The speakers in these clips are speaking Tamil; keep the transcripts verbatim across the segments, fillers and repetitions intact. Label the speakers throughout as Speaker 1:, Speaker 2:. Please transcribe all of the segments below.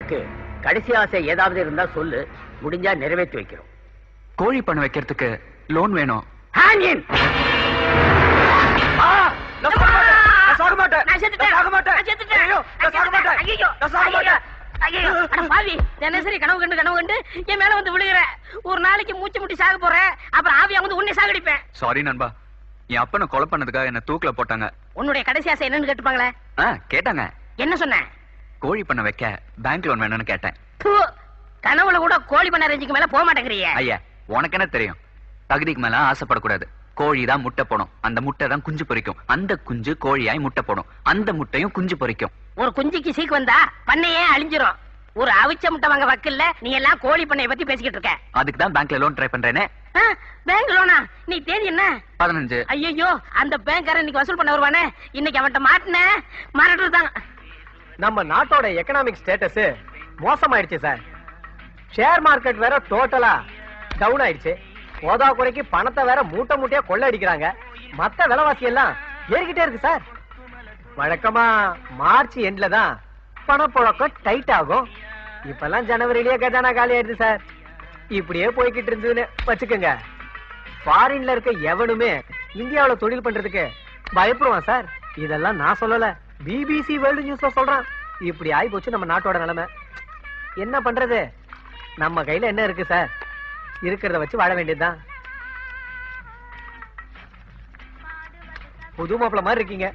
Speaker 1: கடைசி ஆசை ஏதாவது இருந்தா சொல்லு, முடிஞ்சா நிறைவேற்றி வைக்கிறோம்.
Speaker 2: கோழி பண்ண வைக்கிறதுக்கு லோன் வேணும்.
Speaker 3: தினசரி கனவு கண்டு கனவு கண்டு என் மேல வந்து விழுகிற. ஒரு நாளைக்கு மூச்சு முட்டி சாக போறேன், அப்புறம் ஆவியா வந்து உன்னை சாகடிப்பேன்.
Speaker 2: சாரி நண்பா, என் அப்பனை கொலை பண்ணதுக்காக என்ன தூக்குல போட்டாங்க.
Speaker 3: உன்னுடைய கடைசி ஆசை என்னன்னு கேட்டுப்பாங்களே?
Speaker 2: கேட்டாங்க.
Speaker 3: என்ன சொன்ன?
Speaker 2: கோழி பண்ண வைக்க பேங்க் லோன் வேணும்னு கேட்டேன்.
Speaker 3: கனவுல கூட கோழி பண்ண ரேஞ்சுக்கு மேல போக மாட்டேங்கிறிய.
Speaker 2: ஐயா, உனக்கு என்ன தெரியும்? தகுதிக்கு மேல ஆசைப்படக்கூடாது. கோழி தான் முட்டை போடும், அந்த முட்டை தான் குஞ்சு பொரிக்கும். அந்த குஞ்சு கோழியாய் முட்டை போடும், அந்த முட்டையும் குஞ்சு பொரிக்கும்.
Speaker 3: ஒரு குஞ்சுக்கு சீக்கு வந்தா பண்ணையே அழிஞ்சிரும். ஒரு அவிச்ச முட்டை வாங்க வக்கல்ல நீ எல்லாம் கோழி பண்ணைய பத்தி பேசிக்கிட்டு இருக்க.
Speaker 2: அதுக்கு தான் பேங்க்ல லோன் ட்ரை பண்றேனே.
Speaker 3: பேங்க் லோனா? நீ தேதி என்ன?
Speaker 2: பதினஞ்சு.
Speaker 3: ஐயோ, அந்த பேங்க்காரன் இன்னைக்கு வசூல் பண்ண வருவானே. இன்னைக்கு அவன்கிட்ட மாட்டின மாறட்டுதான்.
Speaker 4: நம்ம நாட்டோட எக்கனாமிக் ஸ்டேட்டஸ் மோசமாயிடுச்சு சார். ஷேர் மார்க்கெட் வேற டோட்டலா டவுன் ஆயிடுச்சு. போதா குறைக்கு பணத்தை வேற மூட்டை மூட்டையா கொள்ள அடிக்கிறாங்க. மத்த விலைவாசி எல்லாம் ஏறிக்கிட்டே இருக்கு சார். வழக்கமா மார்ச் எண்ட்ல தான் பணப்புழக்கம் டைட் ஆகும். இப்பெல்லாம் ஜனவரியிலேயே கஜானா காலி ஆயிடுது சார். இப்படியே போய்கிட்டு இருந்ததுன்னு வச்சுக்கோங்க, ஃபாரின்ல இருக்க எவனுமே இந்தியாவில தொழில் பண்றதுக்கு பயப்படுவான் சார். இதெல்லாம் நான் சொல்லல, பிபிசி வேர்ல்டு நியூஸ்ல சொல்றான். இப்படி ஆகி போச்சு நம்ம நாட்டோட நிலைமை. என்ன பண்றது? நம்ம கையில என்ன இருக்கு சார்? இருக்கிறத வச்சு வாழ வேண்டியதுதான். புது மாப்பிள மாதிரி இருக்கீங்க.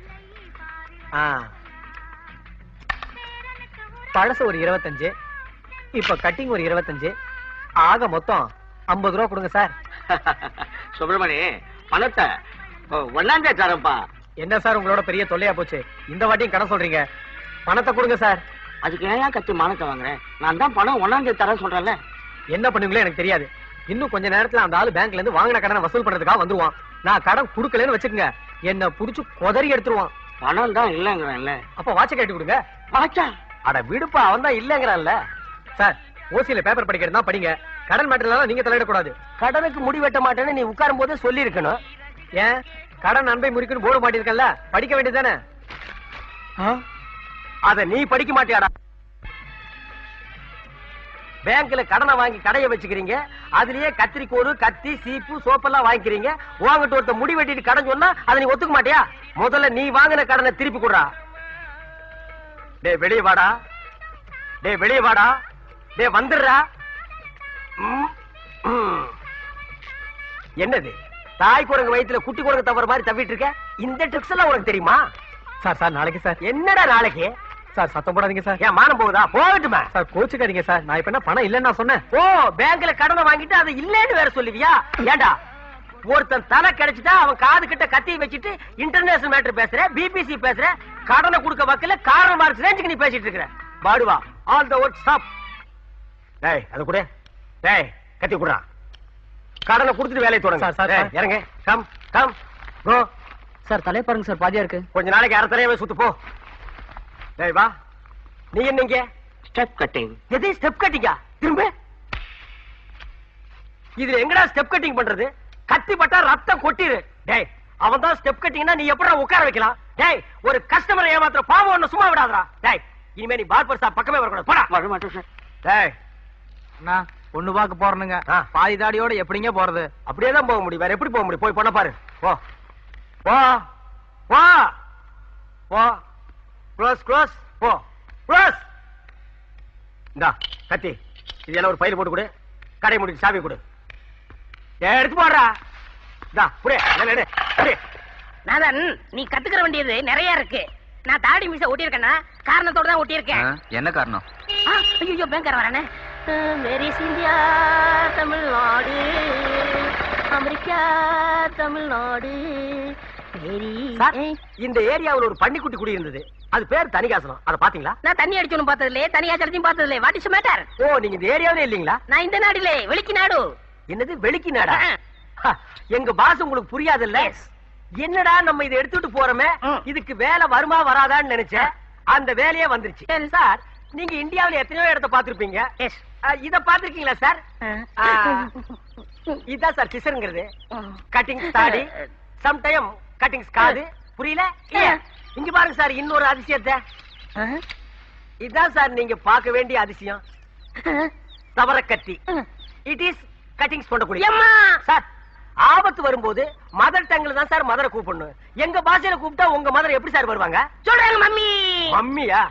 Speaker 4: பழசு ஒரு இருபத்தஞ்சு, இப்ப கட்டிங் ஒரு இருபத்தஞ்சு, ஆக மொத்தம் ஐம்பது ரூபா கொடுங்க சார்.
Speaker 1: சுப்பிரமணி, பணத்தை ஒன்னாம் தேதி தரப்பா.
Speaker 4: என்ன சார் உங்களோட பெரிய தொல்லையா போச்சு? இந்த வாட்டியும் கடன் சொல்றீங்க. பணத்தை கொடுங்க சார்.
Speaker 1: அதுக்கு ஏன் கத்தி மானத்தை வாங்குறேன்? நான் தான் பணம் ஒன்னாம் தேதி தர சொல்றேன்ல.
Speaker 4: என்ன பண்ணுவீங்களோ எனக்கு தெரியாது. இன்னும் கொஞ்ச நேரத்துல அந்த ஆளு பேங்க்ல இருந்து வாங்கின கடனை வசூல் பண்றதுக்காக வந்துருவான். நான் கடன் குடுக்கலன்னு வச்சுக்கோங்க, என்ன புடிச்சு கொதறி எடுத்துருவான்.
Speaker 1: பணம் தான் இல்லங்கிறான்ல.
Speaker 4: அப்ப வாட்ச கேட்டு கொடுங்க.
Speaker 1: வாட்சா?
Speaker 4: அட விடுப்பா, அவன் தான் இல்லங்கிறான்ல. சார், ஓசியில பேப்பர் படிக்கிறது தான் படிங்க. கடன் மேட்டர்லாம் நீங்க தலையிடக்கூடாது.
Speaker 1: கடனுக்கு முடி வெட்ட மாட்டேன்னு நீ உட்காரும் போதே சொல்லி இருக்கணும்.
Speaker 4: ஏன் கடன் அன்பை முறிக்கணும் போர்டு மாட்டிருக்கல, படிக்க வேண்டியதானே?
Speaker 1: அத நீ படிக்க மாட்டியாடா? பேங்க்ல கடனை வாங்கி கடையை வச்சுக்கிறீங்க, அதுலயே கத்திரிக்கோடு கத்தி சீப்பு சோப்பெல்லாம் வாங்கிக்கிறீங்க. வாங்கிட்டு ஒருத்த முடி வெட்டிட்டு கடன் சொன்னா அதை நீ ஒத்துக்க மாட்டியா? முதல்ல நீ வாங்கின கடனை திருப்பி கொடுறா. டே வெளியே வாடா, டே வெளியே வாடா, டே வந்துடுறா. என்னது தாய் குரங்கு வயிற்றுல குட்டி குரங்கு தவற மாதிரி தவிட்டு இருக்க? இந்த ட்ரிக்ஸ் எல்லாம் உனக்கு தெரியுமா?
Speaker 4: சார் சார் நாளைக்கு சார்.
Speaker 1: என்னடா நாளைக்கு?
Speaker 4: சார் சத்தம் போடாதீங்க சார்.
Speaker 1: ஏன் மானம் போகுதா? போகட்டுமா
Speaker 4: சார், கோச்சுக்காதீங்க சார். நான் இப்ப என்ன பணம் இல்லன்னு நான் சொன்னேன்.
Speaker 1: ஓ, பேங்க்ல கடனை வாங்கிட்டு அது இல்லன்னு வேற சொல்லுவியா? ஏண்டா ஒருத்தன் தலை கிடைச்சிட்டா அவன் காது கிட்ட கத்தி வச்சுட்டு இன்டர்நேஷனல் மேட்டர் பேசுற, பிபிசி பேசுற, கடனை கொடுக்க வக்கல காரணம் மார்க்ஸ் ரேஞ்சுக்கு நீ பேசிட்டு இருக்கிற. பாடுவா ஆல் த ஒர்க் ஸ்டாப். டேய் அது கூட, டேய் கத்தி குடுறா. கடனை கொடுத்துட்டு வேலையை தொடங்க.
Speaker 4: சார் சார்
Speaker 1: இறங்க. Come come go.
Speaker 4: சார் தலை பாருங்க சார், பாதியா இருக்கு.
Speaker 1: கொஞ்ச நாளைக்கு அரை தலையவே சுத்து போ. டேய் வா. நீ என்னங்க? Step cutting. எது ஸ்டெப் கட்டிங்கா? திரும்ப இதுல எங்கடா ஸ்டெப் கட்டிங் பண்றது? கத்தி பட்டா ரத்தம் கொட்டிரு. டேய் அவன் தான் ஸ்டெப் கட்டிங்னா நீ எப்படா உட்கார வைக்கலாம்? டேய் ஒரு கஸ்டமரை ஏமாத்துற பாவம் ஒண்ணு சும்மா விடாதடா. டேய் இனிமே நீ பார்பர் ஷாப் பக்கமே வரக்கூடாது. போடா. வர மாட்டேன் சார். டேய்
Speaker 4: நான் ஒண்ணு பாக்க போறேனுங்க. பாதி தாடியோட எப்படிங்க போறது?
Speaker 1: அப்படியே தான் போக முடியும், வேற எப்படி போக முடியும்? போய் பண்ண பாரு. போ போ போ போ. க்ளோஸ் க்ளோஸ் போ க்ளோஸ். இந்தா கத்தி, இது எல்லாம் ஒரு பையில போட்டு கொடு. கடை முடிச்சு சாவி கொடு. எடுத்து போடுறா. இந்தா புடி. எடு புடி.
Speaker 3: நாதன், நீ கத்துக்கிற வேண்டியது நிறைய இருக்கு. நான் தாடி மீச ஒட்டியிருக்கேன்னா காரணத்தோட தான் ஒட்டியிருக்கேன்.
Speaker 2: என்ன காரணம்?
Speaker 3: ஐயோ பேங்கார வரானே. Very India Tamil Nadu, America Tamil Nadu.
Speaker 1: இந்த ஏரியாவில் ஒரு பன்னிக்குட்டி குடி இருந்தது, அது பேர் தனிகாசனம். அத பாத்தீங்களா?
Speaker 3: நான் தண்ணி அடிச்சோன்னு பார்த்தது இல்லையே, தனியாச்சலத்தையும் பார்த்தது இல்லையே. What is matter?
Speaker 1: ஓ, நீங்க இந்த ஏரியாவிலே இல்லீங்களா?
Speaker 3: நான் இந்த நாடிலே, வெளிக்கு நாடு.
Speaker 1: என்னது வெளிக்கு நாடா? எங்க பாஸ் உங்களுக்கு புரியாது இல்ல? என்னடா நம்ம இதை எடுத்துட்டு போறோமே, இதுக்கு வேலை வருமா வராதான்னு நினைச்சேன். அந்த வேலையே வந்துருச்சு. சார், நீங்க இந்தியாவில எத்தனையோ இடத்தை பாத்திருப்பீங்க. இத பாத்திருக்கீங்களா சார்? இதான் சார் சிசருங்கிறது. கட்டிங் தாடி, சம்டைம் கட்டிங் காது. புரியல? இங்க பாருங்க சார், இன்னொரு அதிசயத்தை. இதான் சார் நீங்க பார்க்க வேண்டிய அதிசயம். தவற கத்தி. இட் இஸ் கட்டிங்ஸ் பண்ணக்கூடிய சார். ஆபத்து வரும்போது மதர் டங்ல தான் சார் மதரை கூப்பிடணும். எங்க பாஷையில கூப்பிட்டா உங்க மதர் எப்படி சார் வருவாங்க?
Speaker 3: சொல்றாங்க மம்மி.
Speaker 1: மம்மியா?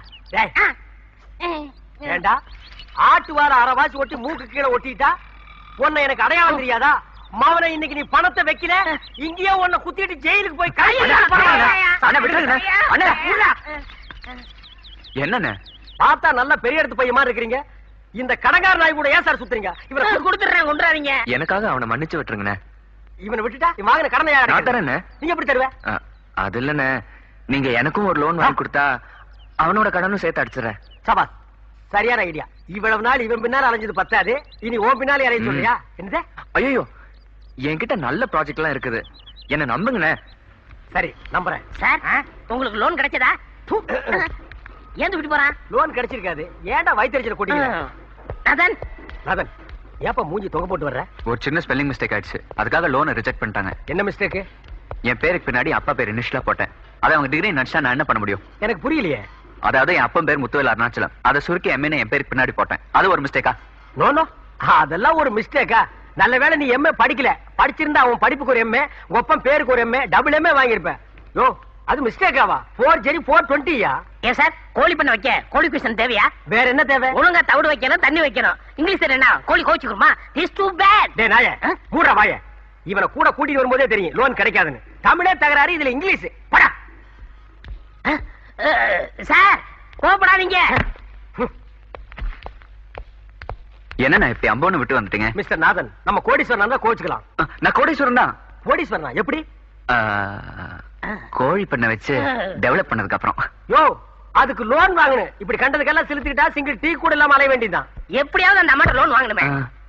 Speaker 1: ஏண்டா ஆட்டு வார அரைவாசி ஒட்டி மூக்கு கீழே ஒட்டிட்டா உன்னை எனக்கு அடையாளம் தெரியாதா? மவனை இன்னைக்கு நீ பணத்தை வைக்கல, இங்கேயே உன்னை குத்திட்டு ஜெயிலுக்கு போய்
Speaker 2: என்னன்னு
Speaker 1: பார்த்தா நல்ல பெரிய இடத்து பையன் மாதிரி இருக்கிறீங்க. இந்த கடங்கார நாய் கூட ஏன் சார் சுத்துறீங்க? இவனை
Speaker 3: கொடுத்துறேன், கொண்டுறாதீங்க.
Speaker 2: எனக்காக அவனை மன்னிச்சு விட்டுருங்கண்ணே.
Speaker 1: இவனை விட்டுட்டா இவன் வாங்கின கடனை யாரு தரேன்னு? நீங்க எப்படி தருவ?
Speaker 2: அது இல்லண்ணே, நீங்க எனக்கும் ஒரு லோன் வாங்கி கொடுத்தா அவனோட கடனும் சேர்த்து அடிச்சிடறேன்.
Speaker 1: சபாஸ், சரியான ஐடியா. இவ்வளவு நாள் இவன் பின்னால அலைஞ்சது பத்தாது, இனி ஓன் பின்னாலே அலைய சொல்றியா? என்னது?
Speaker 2: ஐயோ, என்கிட்ட நல்ல ப்ராஜெக்ட் எல்லாம் இருக்குது, என்ன நம்புங்கண்ணே.
Speaker 1: சரி, நம்புறேன்
Speaker 3: சார். உங்களுக்கு லோன் கிடைச்சதா? ஏன் விட்டு போறான்?
Speaker 1: லோன் கிடைச்சிருக்காது. ஏன்டா வயிற்றுல கொட்டிங்க?
Speaker 3: நதன்
Speaker 1: நதன், ஏப்பா மூஞ்சி தொகை போட்டு வர்ற?
Speaker 2: ஒரு சின்ன ஸ்பெல்லிங் மிஸ்டேக் ஆயிடுச்சு, அதுக்காக லோனை ரிஜெக்ட் பண்ணிட்டாங்க.
Speaker 1: என்ன மிஸ்டேக்?
Speaker 2: என் பேருக்கு பின்னாடி அப்பா பேர் இனிஷியலா போட்டேன். அதை அவங்க டிகிரி நினைச்சா நான் என்ன பண்ண முடியும்?
Speaker 1: எனக்கு புரியலையே.
Speaker 2: அதாவது என் அப்பா பேர் முத்துவேல் அருணாச்சலம், அதை சுருக்கி எம்ஏ என் பேருக்கு பின்னாடி போட்டேன். அது ஒரு மிஸ்டேக்கா?
Speaker 1: நோ நோ, அதெல்லாம் ஒரு மிஸ்டேக்கா? நல்ல வேளை நீ எம்ஏ படிக்கல. படிச்சிருந்தா அவன் படிப்புக்கு ஒரு எம்ஏ, ஒப்பம் பேருக்கு ஒரு எம்ஏ, டபுள் எம்ஏ வாங்கியிருப்பேன். யோ, அது மிஸ்டேக்காவா? போர் ஜெரி போர் டுவெண்ட்டியா?
Speaker 3: ஏன் சார், கோழி பண்ண வைக்க கோழி குஷன் தேவையா?
Speaker 1: வேற என்ன தேவை?
Speaker 3: ஒழுங்கா தவிடு வைக்கணும், தண்ணி வைக்கணும். இங்கிலீஷ் என்ன கோழி கோச்சுக்குமா? Is two bad.
Speaker 1: டேய் நாயே, மூடா வாயே. இவனை கூட கூட்டிட்டு வரும்போதே தெரியும் லோன் கிடைக்காதுன்னு. தமிழே தகராறு, இதுல இங்கிலீஷ். படா
Speaker 3: சார், கோபப்படாதீங்க.
Speaker 2: என்ன இப்படி அம்போன்னு விட்டு வந்துட்டீங்க?
Speaker 1: மிஸ்டர் நாதன், நம்ம கோடீஸ்வரன் தான் கோச்சுக்கலாம்.
Speaker 2: நான் கோடீஸ்வரன் தான்.
Speaker 1: கோடீஸ்வரனா? எப்படி?
Speaker 2: கோழி பண்ண வச்சு டெவலப் பண்ணதுக்கு அப்புறம்.
Speaker 1: யோ, அதுக்கு லோன் வாங்கணும். இப்படி கண்டதுக்கெல்லாம் செலுத்திக்கிட்டா சிங்கிள் டீ கூட இல்லாம அலைய வேண்டியதுதான்.
Speaker 3: எப்படியாவது அந்த அம்மாட்ட லோன் வாங்கணுமே.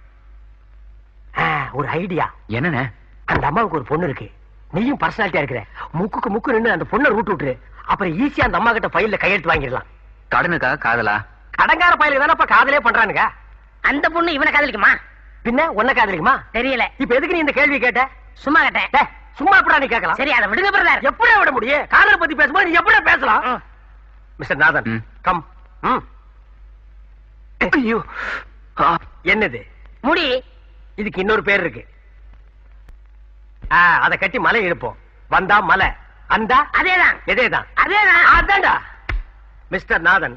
Speaker 1: ஒரு ஐடியா.
Speaker 2: என்னன்னு?
Speaker 1: அந்த அம்மாவுக்கு ஒரு பொண்ணு இருக்கு, நீயும் பர்சனாலிட்டியா இருக்கிற. முக்குக்கு முக்கு நின்று அந்த பொண்ணை ரூட் விட்டுரு. அப்புறம் ஈஸியா அந்த அம்மா கிட்ட ஃபைல்ல கையெழுத்து வாங்கிடலாம்.
Speaker 2: கடனுக்காக காதலா?
Speaker 1: கடங்கார பையலுக்கு தானே காதலே பண்றானுங்க.
Speaker 3: அந்த பொண்ணு இவனை காதலிக்குமா?
Speaker 1: பின்ன உன்ன காதலிக்குமா?
Speaker 3: தெரியல.
Speaker 1: இப்ப எதுக்கு நீ இந்த கேள்வி கேட்ட?
Speaker 3: சும்மா கேட்டேன்.
Speaker 1: சும்மா எப்படா நீ கேட்கலாம்?
Speaker 3: சரி, அதை விடுங்க பிரதர்.
Speaker 1: எப்படியா விட முடியும்? காதலை பத்தி பேசும்போது நீ எப்படியா பேசலாம்? Mister Nathan, come.
Speaker 2: ஐயோ,
Speaker 1: என்னது
Speaker 3: முடி?
Speaker 1: இதுக்கு இன்னொரு பேர் இருக்கு. அத கட்டி மலை எழுப்போம். வந்தா மலை, அந்த
Speaker 3: அதேதான்
Speaker 1: எதேதான்
Speaker 3: அதேதான்
Speaker 1: அதான்டா. மிஸ்டர் நாதன்,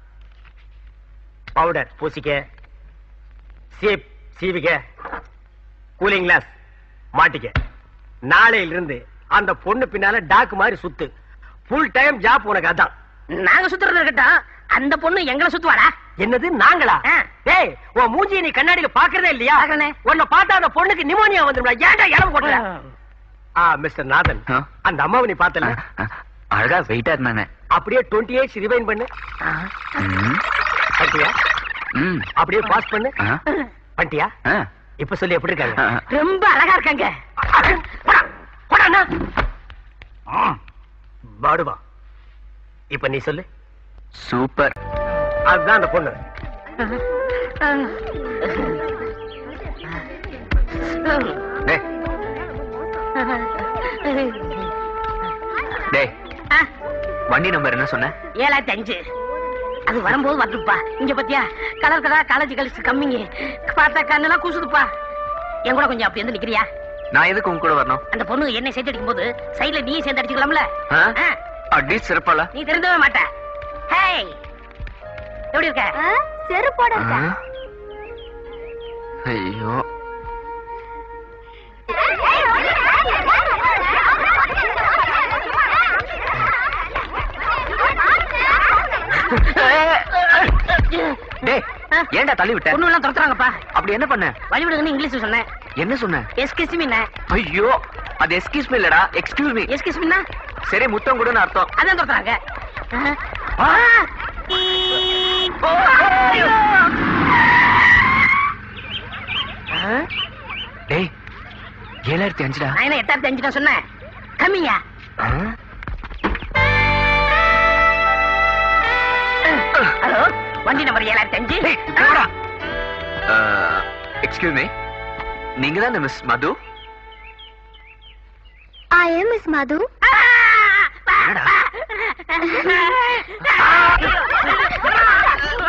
Speaker 1: பவுடர் பூசிக்க, சீப் சீவிக்க, கூலிங் கிளாஸ் மாட்டிக்க. நாளையில இருந்து அந்த பொண்ணு பின்னால டாக்கு மாதிரி சுத்து. ஃபுல் டைம் ஜாப் உனக்கு. அதான்
Speaker 3: நாங்க சுத்துறது இருக்கட்டும், அந்த பொண்ணு எங்களை சுத்துவாடா.
Speaker 1: என்னது நாங்களா? டேய், உன் மூஞ்சியை நீ கண்ணாடியில பாக்குறதே இல்லையா? உன்னை பார்த்தா அந்த பொண்ணுக்கு நிமோனியா வந்துடும்டா. ஏன்டா இளவு போடுற? ஆ மிஸ்டர் நாதன், அந்த அம்மாவை நீ பார்த்தல?
Speaker 2: அழகா வெயிட்டா இருந்தானே.
Speaker 1: அப்படியே டுவெண்ட்டி எயிட் ரிவைன் பண்ணு. பண்ணிட்டியா? அப்படியே பாஸ் பண்ணு. பண்ணிட்டியா? இப்ப சொல்லி எப்படி இருக்காங்க?
Speaker 3: ரொம்ப அழகா இருக்காங்க.
Speaker 1: பாடுவா. இப்ப நீ சொல்லு.
Speaker 2: சூப்பர்.
Speaker 1: அதுதான் அந்த பொண்ணு.
Speaker 2: டேய், வண்டி நம்பர் என்ன சொன்ன?
Speaker 3: ஏழாயிரத்தி அஞ்சு. அது வரும்போது வரட்டுப்பா. இங்க பத்தியா கலர் கலர் காலேஜ் கழிச்சு கம்மிங்க பார்த்தா கண்ணெல்லாம் கூசுதுப்பா. என் கூட கொஞ்சம் அப்படி வந்து நிக்கிறியா?
Speaker 2: நான் எதுக்கு உங்க கூட வரணும்?
Speaker 3: அந்த பொண்ணு என்ன சேர்த்து அடிக்கும் போது சைடுல நீ சேர்ந்து அடிச்சுக்கலாம்ல.
Speaker 2: அடி சிறப்பால.
Speaker 3: நீ தெரிந்தவே மாட்ட. ஹேய், எப்படி இருக்க?
Speaker 5: செருப்போட இருக்க.
Speaker 2: ஐயோ, டேய், ஏன்டா தள்ளி விட்ட?
Speaker 3: பொண்ணு எல்லாம் துரத்துறாங்கப்பா.
Speaker 2: அப்படி என்ன பண்ண?
Speaker 3: வழி விடுங்கன்னு இங்கிலீஷ் சொன்னேன்.
Speaker 2: என்ன சொன்ன?
Speaker 3: Excuse me.
Speaker 2: ஐயோ, அது எஸ்கியூஸ் மீ இல்லடா, எக்ஸ்கியூஸ் மீ.
Speaker 3: எஸ்கியூஸ் மீனா?
Speaker 2: சரி, முத்தம் கொடுன்னு அர்த்தம்.
Speaker 3: அதான் துரத்துறாங்க.
Speaker 2: டேய், ஏழாயிரத்தி அஞ்சுடா.
Speaker 3: நான் என்ன எட்டாயிரத்தி அஞ்சு தான் சொன்னேன். கம்மியா? ஹலோ, வண்டி நம்பர் ஏழாயிரத்தி அஞ்சு.
Speaker 2: எக்ஸ்கியூஸ் மீ, நீங்க தான் miss Madhu?
Speaker 5: I am Miss Madhu.
Speaker 2: என்னடா?